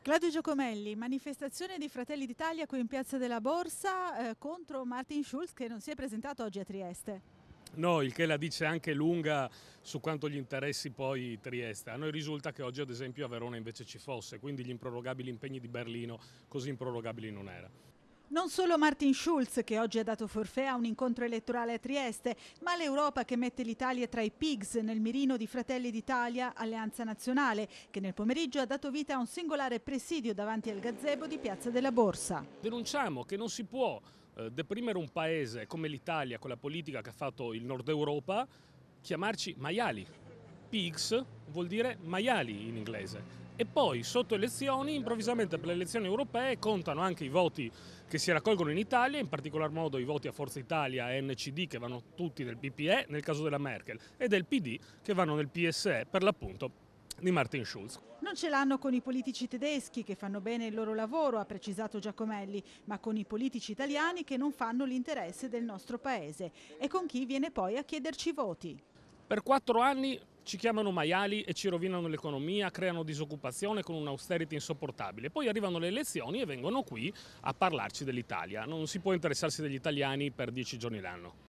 Claudio Giacomelli, manifestazione di Fratelli d'Italia qui in Piazza della Borsa contro Martin Schulz che non si è presentato oggi a Trieste. No, il che la dice anche lunga su quanto gli interessi poi Trieste. A noi risulta che oggi ad esempio a Verona invece ci fosse, quindi gli improrogabili impegni di Berlino così improrogabili non erano. Non solo Martin Schulz che oggi ha dato forfè a un incontro elettorale a Trieste, ma l'Europa che mette l'Italia tra i pigs nel mirino di Fratelli d'Italia, Alleanza Nazionale, che nel pomeriggio ha dato vita a un singolare presidio davanti al gazebo di Piazza della Borsa. Denunciamo che non si può deprimere un paese come l'Italia con la politica che ha fatto il Nord Europa, chiamarci maiali. Pigs vuol dire maiali in inglese. E poi sotto elezioni, improvvisamente per le elezioni europee, contano anche i voti che si raccolgono in Italia, in particolar modo i voti a Forza Italia e NCD che vanno tutti nel PPE nel caso della Merkel e del PD che vanno nel PSE per l'appunto di Martin Schulz. Non ce l'hanno con i politici tedeschi che fanno bene il loro lavoro, ha precisato Giacomelli, ma con i politici italiani che non fanno l'interesse del nostro paese e con chi viene poi a chiederci voti. Per 4 anni ci chiamano maiali e ci rovinano l'economia, creano disoccupazione con un'austerity insopportabile. Poi arrivano le elezioni e vengono qui a parlarci dell'Italia. Non si può interessarsi degli italiani per 10 giorni l'anno.